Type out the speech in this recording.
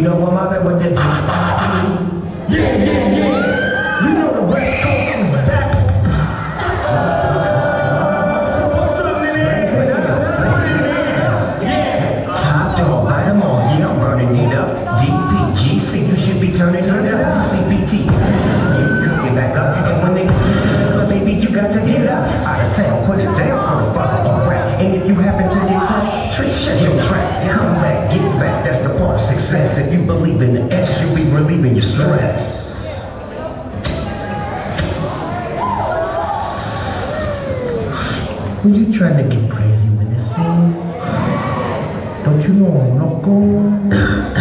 know I'm out there with the yeah, yeah, yeah. You know the West Coast is back. What's up, yeah. Top dog, light 'em on, yeah, I'm burning it up. DPGC, you should be turning it up. CBT, you cook it back up. And when they baby, you got to get up. Out of town, put it down for the fuck on rap. And if you happen to get caught, shut your trap. Come back, get back, that's the part of success. If you believe in the X, you'll be relieving your stress. Were you trying to get crazy with this scene? Don't you know I'm local?